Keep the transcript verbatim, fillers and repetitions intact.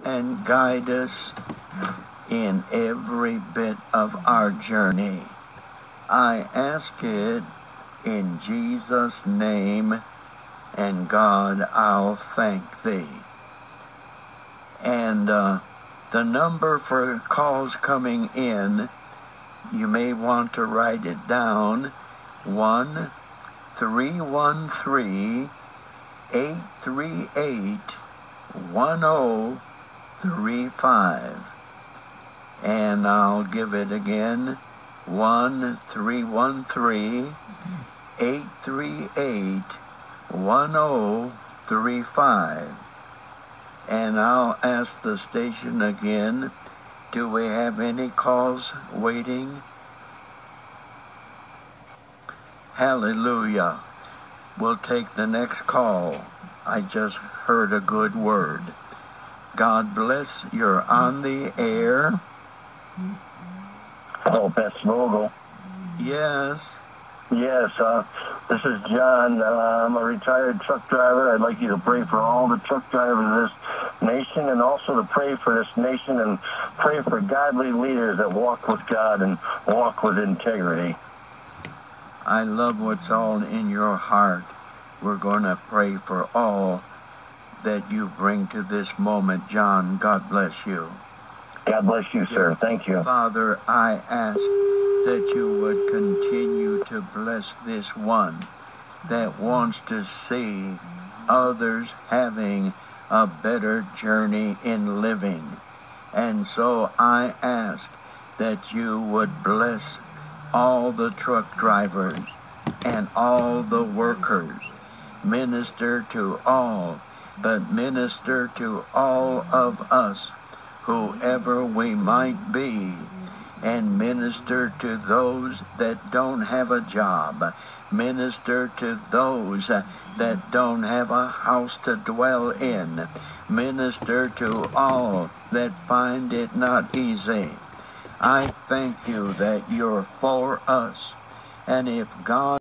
and guide us in every bit of our journey. I ask it in Jesus' name, and God, I'll thank thee. And uh, the number for calls coming in, you may want to write it down, one three one three, eight three eight, one zero three five. And I'll give it again, one three one three, eight three eight, one zero three five. And I'll ask the station again, do we have any calls waiting? Hallelujah. We'll take the next call. I just heard a good word. God bless. You're on the air. Hello, Pastor Vogel. Yes. Yes, uh, this is John. Uh, I'm a retired truck driver. I'd like you to pray for all the truck drivers of this nation, and also to pray for this nation and pray for godly leaders that walk with God and walk with integrity. I love what's all in your heart. We're going to pray for all that you bring to this moment. John, God bless you. God bless you, sir. Thank you. Father, I ask that you would continue to bless this one that wants to see others having a better journey in living. And so I ask that you would bless all the truck drivers and all the workers. Minister to all, but minister to all of us, whoever we might be, and minister to those that don't have a job. Minister to those that don't have a house to dwell in. Minister to all that find it not easy. I thank you that you're for us. And if God